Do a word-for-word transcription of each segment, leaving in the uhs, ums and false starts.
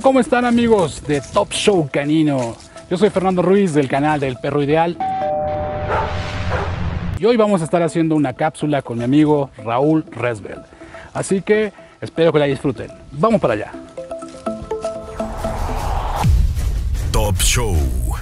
¿Cómo están, amigos de Top Show Canino? Yo soy Fernando Ruiz del canal del Perro Ideal. Y hoy vamos a estar haciendo una cápsula con mi amigo Raúl Resbel. Así que espero que la disfruten. Vamos para allá. Top Show.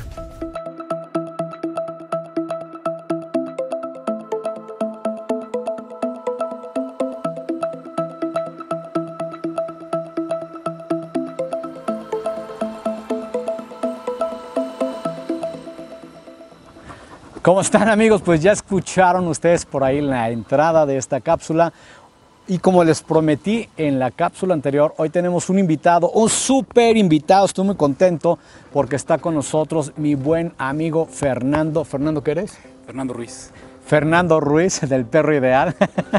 ¿Cómo están, amigos? Pues ya escucharon ustedes por ahí la entrada de esta cápsula y como les prometí en la cápsula anterior, hoy tenemos un invitado, un súper invitado. Estoy muy contento porque está con nosotros mi buen amigo Fernando. ¿Fernando qué eres? Fernando Ruiz. Fernando Ruiz, del Perro Ideal.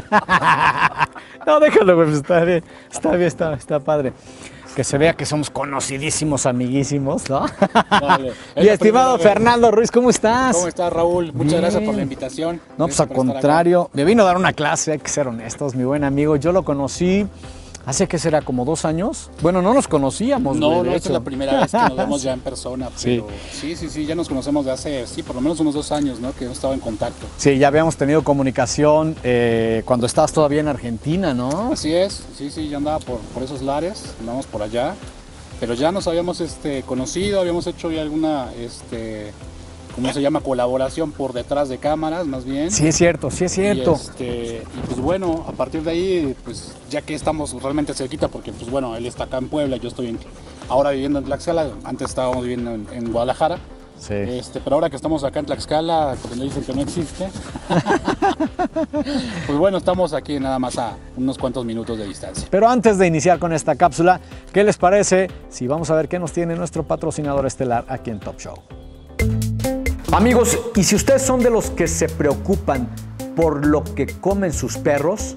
No, déjalo, güey, está bien, está bien, está, está padre. Que se vea que somos conocidísimos, amiguísimos, ¿no? Vale. Y estimado Fernando Ruiz, ¿cómo estás? ¿Cómo estás, Raúl? Muchas Bien. gracias por la invitación. No, pues al contrario, me vino a dar una clase, hay que ser honestos, mi buen amigo. Yo lo conocí hace, ¿qué será? ¿Como dos años? Bueno, no nos conocíamos, No, güey, no, de esta hecho. es la primera vez que nos vemos ya en persona. Pero sí. sí, sí, sí, ya nos conocemos de hace, sí, por lo menos unos dos años, ¿no? Que hemos estado en contacto. Sí, ya habíamos tenido comunicación eh, cuando estabas todavía en Argentina, ¿no? Así es, sí, sí, ya andaba por, por esos lares, andábamos por allá. Pero ya nos habíamos este, conocido, habíamos hecho ya alguna, este, ¿cómo se llama? Colaboración por detrás de cámaras, más bien. Sí, es cierto, sí es cierto. Y, este, y pues bueno, a partir de ahí, pues ya que estamos realmente cerquita, porque pues bueno, él está acá en Puebla, yo estoy en, ahora viviendo en Tlaxcala, antes estábamos viviendo en, en Guadalajara. Sí. Este, pero ahora que estamos acá en Tlaxcala, porque me dicen que no existe, pues bueno, estamos aquí nada más a unos cuantos minutos de distancia. Pero antes de iniciar con esta cápsula, ¿qué les parece si vamos a ver qué nos tiene nuestro patrocinador estelar aquí en Top Show? Amigos, y si ustedes son de los que se preocupan por lo que comen sus perros,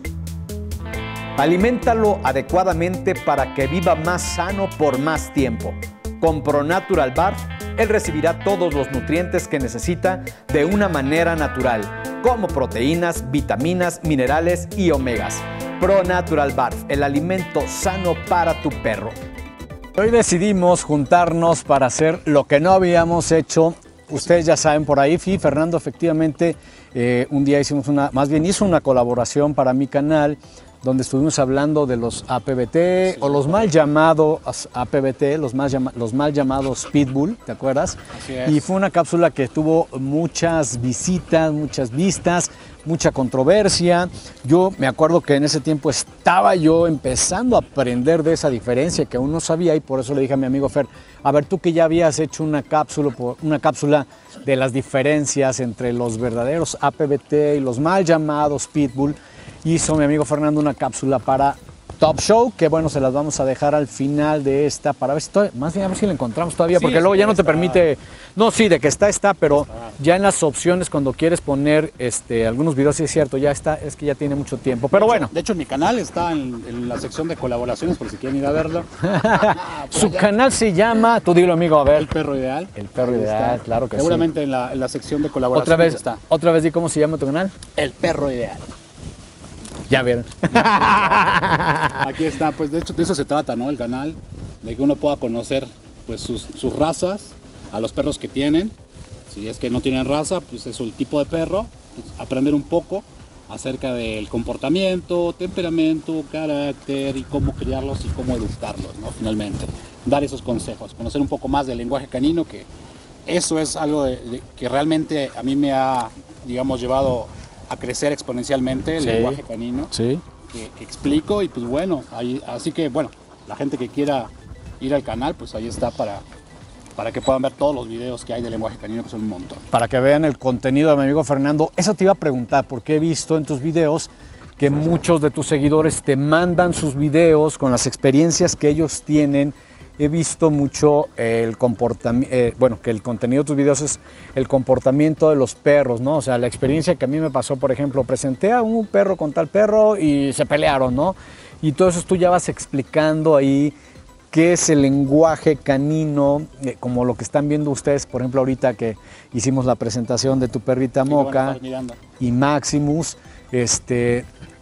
aliméntalo adecuadamente para que viva más sano por más tiempo. Con ProNatural Barf, él recibirá todos los nutrientes que necesita de una manera natural, como proteínas, vitaminas, minerales y omegas. ProNatural Barf, el alimento sano para tu perro. Hoy decidimos juntarnos para hacer lo que no habíamos hecho. Ustedes ya saben por ahí, sí, Fernando efectivamente eh, un día hicimos una, más bien hizo una colaboración para mi canal, donde estuvimos hablando de los A P B T, sí, o los mal llamados A P B T, los, más llama, los mal llamados Pitbull, ¿te acuerdas? Así es. Y fue una cápsula que tuvo muchas visitas, muchas vistas, mucha controversia. Yo me acuerdo que en ese tiempo estaba yo empezando a aprender de esa diferencia que aún no sabía, y por eso le dije a mi amigo Fer, a ver, tú que ya habías hecho una cápsula, una cápsula de las diferencias entre los verdaderos A P B T y los mal llamados Pitbull, hizo mi amigo Fernando una cápsula para Top Show, que bueno, se las vamos a dejar al final de esta para ver si todavía, más bien a ver si la encontramos todavía, sí, porque luego ya no te permite, no, sí, de que está, está, pero ya en las opciones cuando quieres poner este, algunos videos, sí es cierto, ya está, es que ya tiene mucho tiempo, pero de bueno. Hecho, de hecho, mi canal está en, en la sección de colaboraciones, por si quieren ir a verlo. Su allá. Canal se llama, tú dilo, amigo, a ver. El Perro Ideal. El Perro Ideal, está. Claro que Seguramente sí. en la, en la sección de colaboraciones otra vez, está. Otra vez, di cómo se llama tu canal. El Perro Ideal. Ya vieron. Aquí está, pues de hecho de eso se trata, ¿no? El canal, de que uno pueda conocer pues sus, sus razas, a los perros que tienen. Si es que no tienen raza, pues es el tipo de perro, pues, aprender un poco acerca del comportamiento, temperamento, carácter y cómo criarlos y cómo educarlos, ¿no? Finalmente, dar esos consejos, conocer un poco más del lenguaje canino, que eso es algo de, de, que realmente a mí me ha, digamos, llevado a crecer exponencialmente el sí, lenguaje canino, sí. que, que explico, y pues bueno, ahí, así que bueno, la gente que quiera ir al canal, pues ahí está para, para que puedan ver todos los videos que hay de lenguaje canino, que son un montón. Para que vean el contenido de mi amigo Fernando. Eso te iba a preguntar, porque he visto en tus videos que muchos de tus seguidores te mandan sus videos con las experiencias que ellos tienen. He visto mucho el comportamiento, eh, bueno, que el contenido de tus videos es el comportamiento de los perros, ¿no? O sea, la experiencia que a mí me pasó, por ejemplo, presenté a un perro con tal perro y se pelearon, ¿no? Y todo eso tú ya vas explicando ahí qué es el lenguaje canino, eh, como lo que están viendo ustedes, por ejemplo, ahorita que hicimos la presentación de tu perrita Moca y Maximus. Este,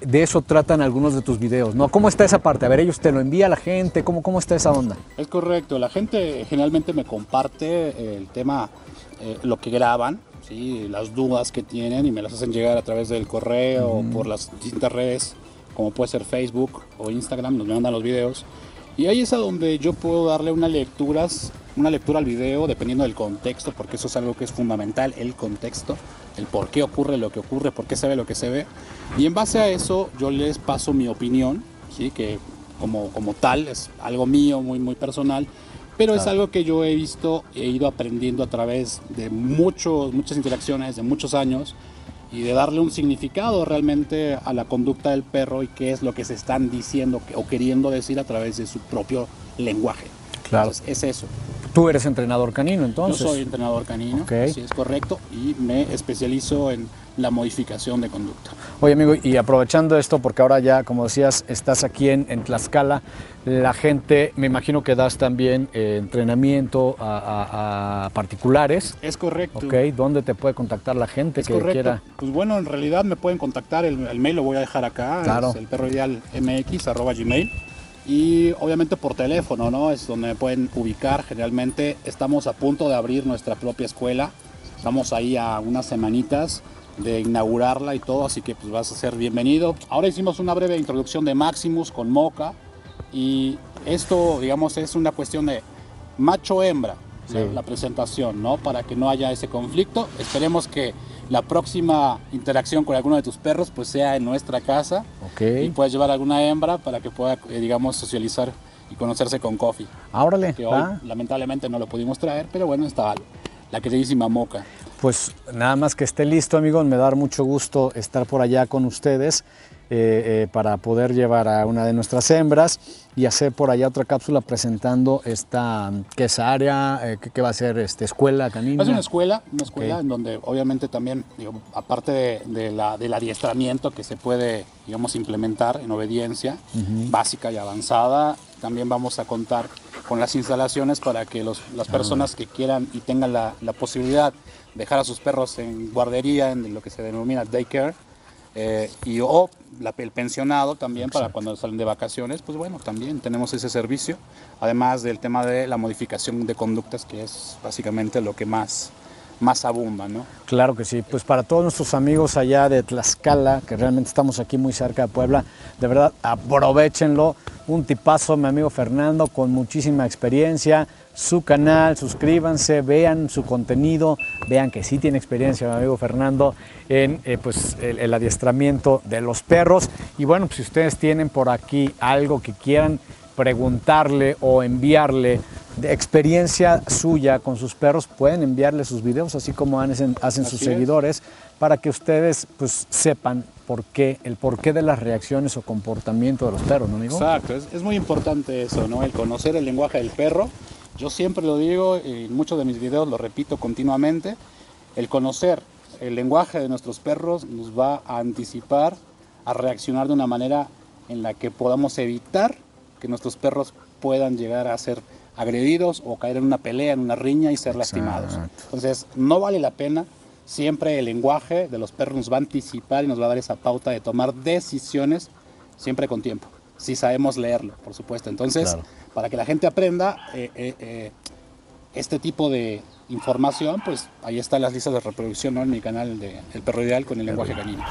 de eso tratan algunos de tus videos, ¿no? ¿Cómo está esa parte? A ver, ellos te lo envía a la gente, ¿cómo, cómo está esa onda? Es correcto, la gente generalmente me comparte el tema, eh, lo que graban, ¿sí? Las dudas que tienen y me las hacen llegar a través del correo o mm. por las distintas redes, como puede ser Facebook o Instagram, nos mandan los videos. Y ahí es a donde yo puedo darle una lectura, una lectura al video dependiendo del contexto, porque eso es algo que es fundamental, el contexto, el por qué ocurre lo que ocurre, por qué se ve lo que se ve. Y en base a eso yo les paso mi opinión, ¿sí? Que como, como tal es algo mío, muy, muy personal, pero claro. Es algo que yo he visto, he ido aprendiendo a través de muchos, muchas interacciones, de muchos años, y de darle un significado realmente a la conducta del perro y qué es lo que se están diciendo o queriendo decir a través de su propio lenguaje. Claro. Entonces, es eso. Tú eres entrenador canino, entonces. Yo soy entrenador canino, okay. Sí, es correcto, y me especializo en la modificación de conducta. Oye, amigo, y aprovechando esto, porque ahora ya, como decías, estás aquí en, en Tlaxcala, la gente, me imagino que das también eh, entrenamiento a, a, a particulares. Es correcto. Ok, ¿dónde te puede contactar la gente es que correcto. quiera? Pues bueno, en realidad me pueden contactar, el, el mail lo voy a dejar acá, claro. Es el perro ideal m x arroba gmail. Y obviamente por teléfono, ¿no? Es donde me pueden ubicar. Generalmente estamos a punto de abrir nuestra propia escuela. Estamos ahí a unas semanitas de inaugurarla y todo, así que pues vas a ser bienvenido. Ahora hicimos una breve introducción de Maximus con Mocha y esto, digamos, es una cuestión de macho-hembra, sí. la, la presentación, ¿no? Para que no haya ese conflicto. Esperemos que la próxima interacción con alguno de tus perros pues sea en nuestra casa, okay. Y puedas llevar alguna hembra para que pueda, eh, digamos, socializar y conocerse con Coffee. Ah, órale. Que hoy, ah. lamentablemente, no lo pudimos traer, pero bueno, está la queridísima Mocha. Pues nada más que esté listo, amigos, me da mucho gusto estar por allá con ustedes eh, eh, para poder llevar a una de nuestras hembras y hacer por allá otra cápsula presentando esta, ¿qué es área? Eh, ¿qué, ¿Qué va a ser? Este, ¿Escuela canina? Es una escuela, una escuela okay. en donde obviamente también, digo, aparte de, de la, del adiestramiento que se puede, digamos, implementar en obediencia uh-huh. básica y avanzada, también vamos a contar con las instalaciones para que los, las personas uh-huh. que quieran y tengan la, la posibilidad de dejar a sus perros en guardería, en lo que se denomina daycare, eh, y o la, el pensionado también. Exacto. Para cuando salen de vacaciones, pues bueno, también tenemos ese servicio, además del tema de la modificación de conductas, que es básicamente lo que más, más abunda, ¿no? Claro que sí, pues para todos nuestros amigos allá de Tlaxcala, que realmente estamos aquí muy cerca de Puebla, de verdad aprovechenlo, un tipazo, mi amigo Fernando, con muchísima experiencia, su canal, suscríbanse, vean su contenido, vean que sí tiene experiencia mi amigo Fernando en eh, pues, el, el adiestramiento de los perros. Y bueno, pues si ustedes tienen por aquí algo que quieran preguntarle o enviarle de experiencia suya con sus perros, pueden enviarle sus videos, así como hacen, hacen sus seguidores, para que ustedes pues sepan por qué, el porqué de las reacciones o comportamiento de los perros, ¿no, amigo? Exacto, es, es muy importante eso, ¿no? El conocer el lenguaje del perro. Yo siempre lo digo, en muchos de mis videos lo repito continuamente, el conocer el lenguaje de nuestros perros nos va a anticipar a reaccionar de una manera en la que podamos evitar que nuestros perros puedan llegar a ser agredidos o caer en una pelea, en una riña y ser lastimados. Exacto. Entonces, no vale la pena. Siempre el lenguaje de los perros nos va a anticipar y nos va a dar esa pauta de tomar decisiones siempre con tiempo, si sabemos leerlo, por supuesto. Entonces, claro. Para que la gente aprenda eh, eh, eh, este tipo de información, pues ahí están las listas de reproducción, ¿no? En mi canal de El Perro Ideal con el lenguaje canino.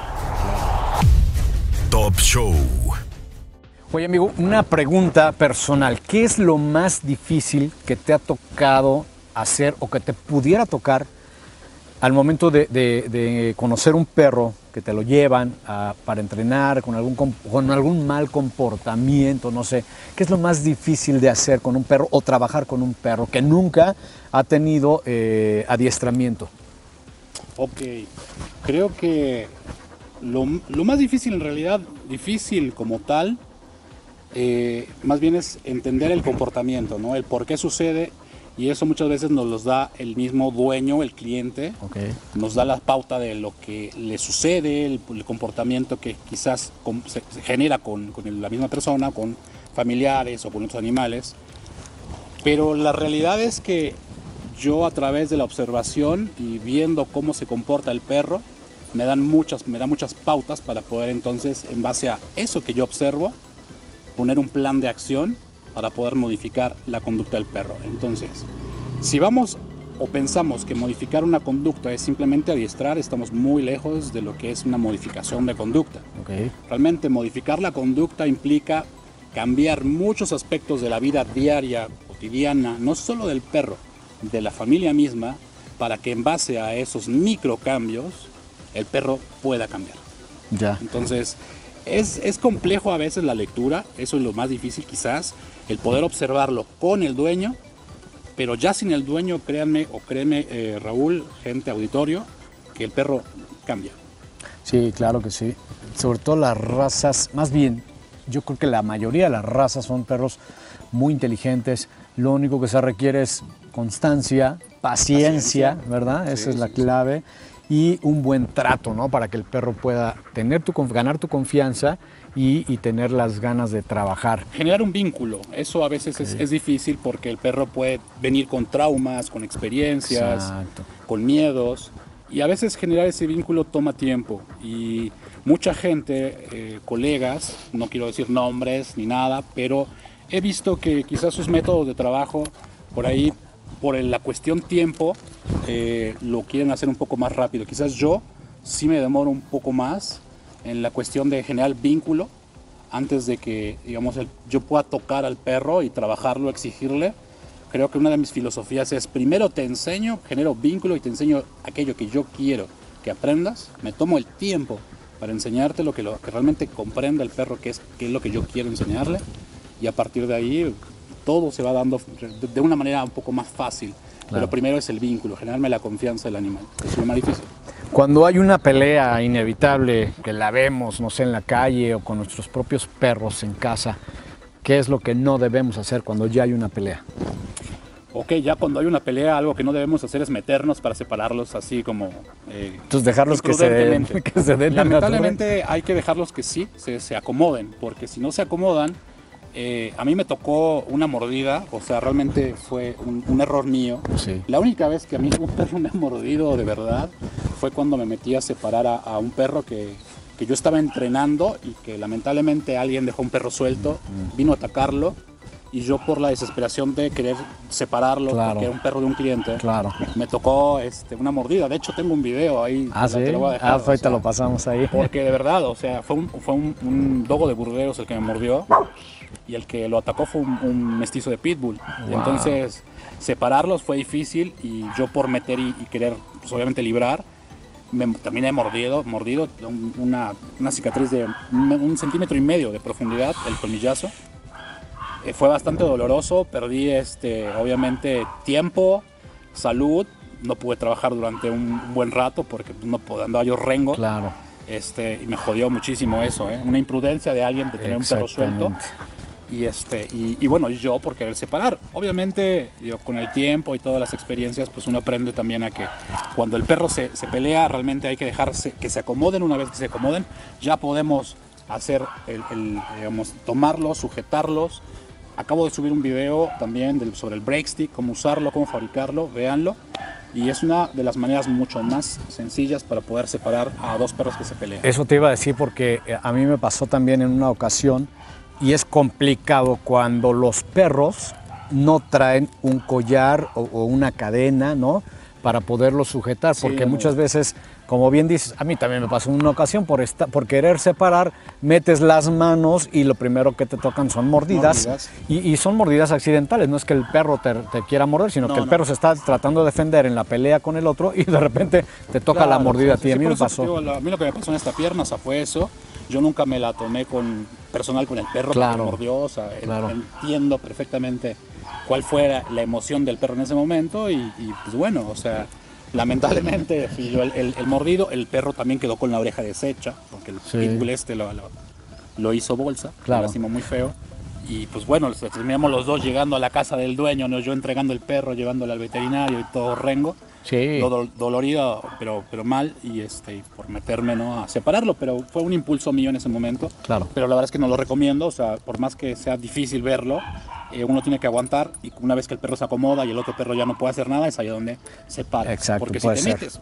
Top Show. Oye, amigo, una pregunta personal. ¿Qué es lo más difícil que te ha tocado hacer o que te pudiera tocar al momento de, de, de conocer un perro que te lo llevan a, para entrenar con algún, con algún mal comportamiento, no sé? ¿Qué es lo más difícil de hacer con un perro o trabajar con un perro que nunca ha tenido eh, adiestramiento? Ok, creo que lo, lo más difícil en realidad, difícil como tal, eh, más bien es entender el comportamiento, ¿no? El por qué sucede. Y eso muchas veces nos los da el mismo dueño, el cliente, okay. Nos da la pauta de lo que le sucede, el, el comportamiento que quizás con, se, se genera con, con la misma persona, con familiares o con otros animales. Pero la realidad es que yo, a través de la observación y viendo cómo se comporta el perro, me dan muchas, me da muchas pautas para poder entonces, en base a eso que yo observo, poner un plan de acción para poder modificar la conducta del perro. Entonces, si vamos o pensamos que modificar una conducta es simplemente adiestrar, estamos muy lejos de lo que es una modificación de conducta. Okay. Realmente modificar la conducta implica cambiar muchos aspectos de la vida diaria, cotidiana, no solo del perro, de la familia misma, para que en base a esos microcambios el perro pueda cambiar. Ya. Entonces, es, es complejo a veces la lectura, eso es lo más difícil quizás, el poder observarlo con el dueño, pero ya sin el dueño, créanme o créeme, eh, Raúl, gente, auditorio, que el perro cambia. Sí, claro que sí. Sobre todo las razas, más bien, yo creo que la mayoría de las razas son perros muy inteligentes. Lo único que se requiere es constancia, paciencia, paciencia. ¿verdad? Sí, Esa es la sí, clave. Sí. Y un buen trato, ¿no? Para que el perro pueda tener tu, ganar tu confianza y, y tener las ganas de trabajar. Generar un vínculo, eso a veces okay. es, es difícil porque el perro puede venir con traumas, con experiencias, Exacto. con miedos. Y a veces generar ese vínculo toma tiempo. Y mucha gente, eh, colegas, no quiero decir nombres ni nada, pero he visto que quizás sus métodos de trabajo, por ahí, por la cuestión tiempo, eh, lo quieren hacer un poco más rápido. Quizás yo sí me demoro un poco más en la cuestión de generar vínculo antes de que, digamos, el, yo pueda tocar al perro y trabajarlo, exigirle. Creo que una de mis filosofías es, primero te enseño, genero vínculo y te enseño aquello que yo quiero que aprendas. Me tomo el tiempo para enseñarte lo que, lo, que realmente comprenda el perro, que es, que es lo que yo quiero enseñarle. Y a partir de ahí todo se va dando de, de una manera un poco más fácil. Claro. Pero primero es el vínculo, generarme la confianza del animal. Es lo más difícil. Cuando hay una pelea inevitable, que la vemos, no sé, en la calle o con nuestros propios perros en casa, ¿qué es lo que no debemos hacer cuando ya hay una pelea? Ok, ya cuando hay una pelea, algo que no debemos hacer es meternos para separarlos así como... Eh, Entonces dejarlos que se, que se den. Lamentablemente hay que dejarlos que sí, se, se acomoden, porque si no se acomodan, eh, a mí me tocó una mordida, o sea, realmente fue un, un error mío. Sí. La única vez que a mí un perro me ha mordido de verdad fue cuando me metí a separar a, a un perro que, que yo estaba entrenando y que lamentablemente alguien dejó un perro suelto, mm. vino a atacarlo. Y yo, por la desesperación de querer separarlo, claro. porque era un perro de un cliente, claro. me tocó este, una mordida. De hecho, tengo un video ahí. Ah, sí. Te lo voy a dejar, ah, ahorita o sea, lo pasamos ahí. Porque de verdad, o sea, fue un, fue un, un dogo de Burdeos el que me mordió. Y el que lo atacó fue un, un mestizo de Pitbull. Wow. Entonces, separarlos fue difícil. Y yo, por meter y, y querer, pues, obviamente, librar, me terminé mordido, mordido una, una cicatriz de un, un centímetro y medio de profundidad, el colmillazo. Eh, fue bastante doloroso, perdí este, obviamente tiempo, salud, no pude trabajar durante un buen rato porque no andaba yo rengo. Claro. Este, y me jodió muchísimo eso, ¿eh? Una imprudencia de alguien de tener un perro suelto. Y, este, y, y bueno, yo por querer separar. Obviamente, yo, con el tiempo y todas las experiencias, pues uno aprende también a que cuando el perro se, se pelea, realmente hay que dejarse que se acomoden. Una vez que se acomoden, ya podemos hacer el, el digamos, tomarlos, sujetarlos. Acabo de subir un video también del, sobre el break stick, cómo usarlo, cómo fabricarlo, véanlo. Y es una de las maneras mucho más sencillas para poder separar a dos perros que se pelean. Eso te iba a decir porque a mí me pasó también en una ocasión y es complicado cuando los perros no traen un collar o, o una cadena, ¿no? Para poderlos sujetar, porque sí, muchas veces, como bien dices, a mí también me pasó en una ocasión, por, esta, por querer separar, metes las manos y lo primero que te tocan son mordidas, mordidas. Y, y son mordidas accidentales, no es que el perro te, te quiera morder, sino no, que el no. perro se está tratando de defender en la pelea con el otro y de repente te toca claro, la mordida sí, a ti, sí, a mí me pasó. Digo, a mí lo que me pasó en esta pierna, o sea, fue eso, yo nunca me la tomé con personal con el perro claro, que me mordió, o sea, claro. entiendo perfectamente cuál fue la emoción del perro en ese momento y, y pues bueno, o sea, lamentablemente el, el, el mordido, el perro también quedó con la oreja deshecha, porque el sí. pitbull este lo, lo, lo hizo bolsa, claro. lo lastimó muy feo. Y pues bueno, terminamos los dos llegando a la casa del dueño, ¿no? Yo entregando el perro, llevándolo al veterinario y todo rengo. Sí. Todo dolorido, pero, pero mal, y este, por meterme, ¿no? a separarlo, pero fue un impulso mío en ese momento. Claro. Pero la verdad es que no lo recomiendo, o sea, por más que sea difícil verlo, eh, uno tiene que aguantar, y una vez que el perro se acomoda y el otro perro ya no puede hacer nada, es ahí donde se para. Exacto, porque si te ser. metes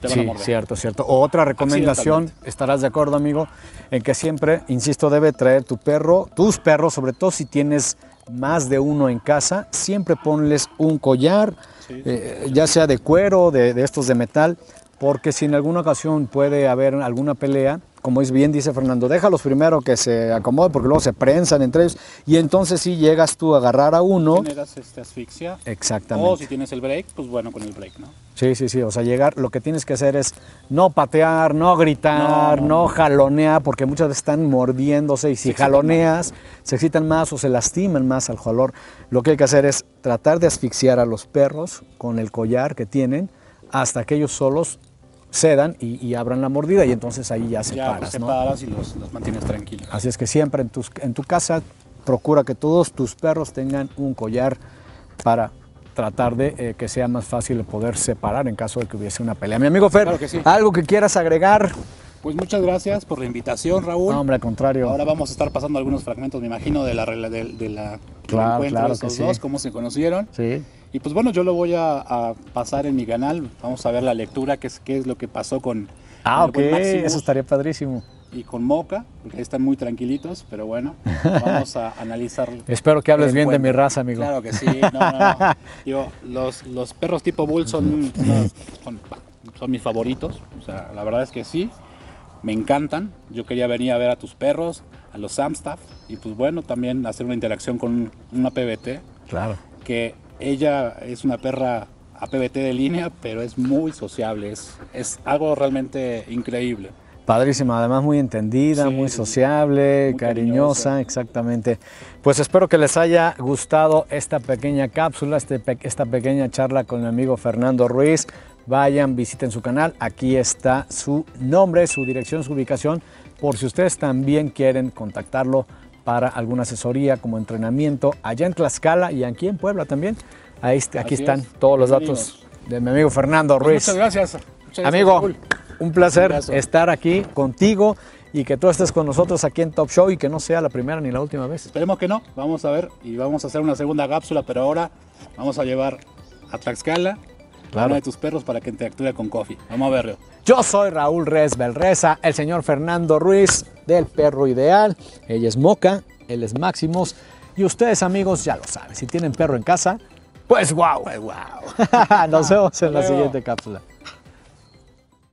te van Sí, a morder. cierto, cierto. Otra recomendación, estarás de acuerdo, amigo, en que siempre, insisto, debe traer tu perro, tus perros, sobre todo si tienes más de uno en casa, siempre ponles un collar, Sí, eh, ya sea de cuero, de, de estos de metal, porque si en alguna ocasión puede haber alguna pelea, como es bien dice Fernando, déjalos primero que se acomoden porque luego se prensan entre ellos y entonces si llegas tú a agarrar a uno. Generas este, asfixia. Exactamente. O si tienes el break, pues bueno, con el break, ¿no? Sí, sí, sí, o sea, llegar, lo que tienes que hacer es no patear, no gritar, No, no, no, no. jalonear, porque muchas veces están mordiéndose y si Se excitan jaloneas, se excitan más o se lastiman más al jalor. Lo que hay que hacer es tratar de asfixiar a los perros con el collar que tienen hasta que ellos solos cedan y, y abran la mordida y entonces ahí ya se Ya paras, te ¿no? paras y los, los mantienes tranquilos. Así es que siempre en, tus, en tu casa procura que todos tus perros tengan un collar para tratar de eh, que sea más fácil de poder separar en caso de que hubiese una pelea. Mi amigo Fer, Claro que sí. ¿algo que quieras agregar? Pues muchas gracias por la invitación, Raúl. No, hombre, al contrario. Ahora vamos a estar pasando algunos fragmentos, me imagino, de la regla de, de la del Claro, encuentro claro de que estos sí. dos, cómo se conocieron. Sí. Y pues bueno, yo lo voy a, a pasar en mi canal. Vamos a ver la lectura, qué es, qué es lo que pasó con, Ah, con ok, el buen Maximus eso estaría padrísimo. y con Moca, porque ahí están muy tranquilitos, pero bueno, vamos a analizar. Espero que hables el bien de encuentro. mi raza, amigo. Claro que sí, no, no, no. Digo, los, los perros tipo Bull son, son, son mis favoritos, o sea, la verdad es que sí, me encantan. Yo quería venir a ver a tus perros, a los Amstaff, y pues bueno, también hacer una interacción con una P B T, Claro. que ella es una perra A P B T de línea, pero es muy sociable, es, es algo realmente increíble. Padrísima, además muy entendida, Sí, muy sí, sociable, muy cariñosa, cariñosa. exactamente. Pues espero que les haya gustado esta pequeña cápsula, este, pe- esta pequeña charla con mi amigo Fernando Ruiz. Vayan, visiten su canal, aquí está su nombre, su dirección, su ubicación, por si ustedes también quieren contactarlo para alguna asesoría como entrenamiento allá en Tlaxcala y aquí en Puebla también. Ahí, est- aquí Así están es. todos los Bienvenidos. datos de mi amigo Fernando Pues Ruiz. muchas gracias. Muchas gracias, Amigo, Raúl. un placer Un abrazo. estar aquí contigo y que tú estés con nosotros aquí en Top Show y que no sea la primera ni la última vez. Esperemos que no, vamos a ver y vamos a hacer una segunda cápsula, pero ahora vamos a llevar a Tlaxcala a Claro. uno de tus perros para que interactúe con Coffee. Vamos a verlo. Yo soy Raúl Rez Belreza, el señor Fernando Ruiz del Perro Ideal. Ella es Moca, él es Maximus. Y ustedes, amigos, ya lo saben, si tienen perro en casa, pues guau, pues guau. Nos vemos en la luego. siguiente cápsula.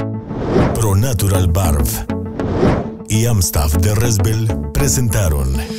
Pro Natural Barf y Amstaff de Resbel presentaron